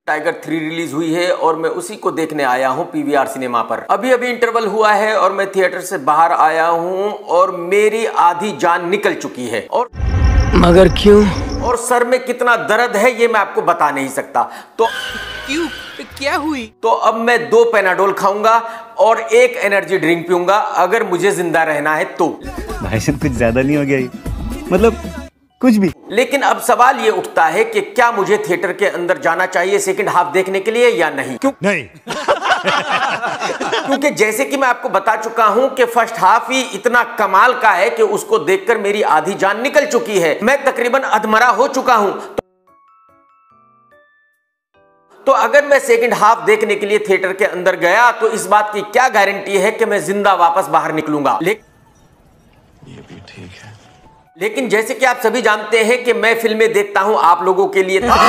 Tiger 3 release हुई है और मैं उसी को देखने आया हूं पीवीआर सिनेमा पर। अभी अभी इंटरवल हुआ है और मैं थिएटर से बाहर आया हूं और मेरी आधी जान निकल चुकी है। और मगर क्यों? और सर में कितना दर्द है ये मैं आपको बता नहीं सकता। तो क्यों? क्या हुई? तो अब मैं 2 पेनाडोल खाऊंगा और 1 एनर्जी ड्रिंक पीऊंगा अगर मुझे जिंदा रहना है तो। भाई साहब कुछ ज्यादा नहीं हो गया ये? मतलब कुछ भी। लेकिन अब सवाल ये उठता है कि क्या मुझे थिएटर के अंदर जाना चाहिए सेकंड हाफ देखने के लिए या नहीं? क्यों नहीं? क्योंकि जैसे कि मैं आपको बता चुका हूं कि फर्स्ट हाफ ही इतना कमाल का है कि उसको देखकर मेरी आधी जान निकल चुकी है। मैं तकरीबन अधमरा हो चुका हूं। तो अगर मैं सेकंड हाफ देखने के लिए थिएटर के अंदर गया तो इस बात की क्या गारंटी है कि मैं जिंदा वापस बाहर निकलूंगा? ये भी ठीक है। लेकिन जैसे कि आप सभी जानते हैं कि मैं फिल्में देखता हूं आप लोगों के लिए। झूठ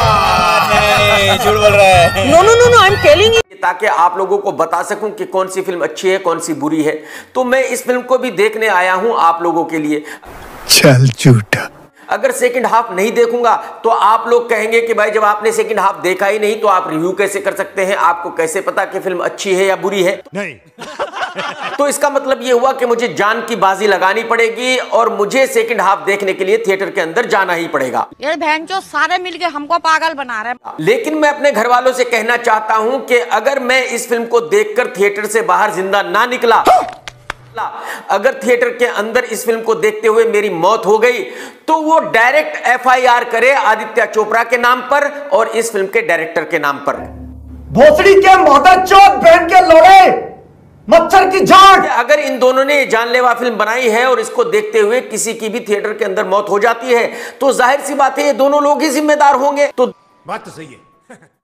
बोल रहा है। No no no no, I am telling you, ताकि आप लोगों को बता सकूं कि कौन सी फिल्म अच्छी है कौन सी बुरी है। तो मैं इस फिल्म को भी देखने आया हूं आप लोगों के लिए। चल झूठा। अगर सेकंड हाफ नहीं देखूंगा तो आप लोग कहेंगे कि भाई जब आपने सेकंड हाफ देखा ही नहीं तो आप रिव्यू कैसे कर सकते हैं? आपको कैसे पता कि फिल्म अच्छी है या बुरी है? नहीं। तो इसका मतलब यह हुआ कि मुझे जान की बाजी लगानी पड़ेगी और मुझे सेकंड हाफ देखने के लिए थिएटर के अंदर जाना ही पड़ेगा। ये बहनचोद सारे मिलके हमको पागल बना रहे हैं। लेकिन मैं अपने घर वालों से कहना चाहता हूं कि अगर मैं इस फिल्म को देखकर थिएटर से बाहर जिंदा ना निकला, अगर थिएटर के अंदर इस फिल्म को देखते हुए मेरी मौत हो गई तो वो डायरेक्ट एफआईआर करे आदित्य चोपड़ा के नाम पर और इस फिल्म के डायरेक्टर के नाम पर। भोसड़ी के मदरचोद बहन के लोड़े मच्छर की झाड़। अगर इन दोनों ने जानलेवा फिल्म बनाई है और इसको देखते हुए किसी की भी थिएटर के अंदर मौत हो जाती है तो जाहिर सी बात है ये दोनों लोग ही जिम्मेदार होंगे। तो बात तो सही है।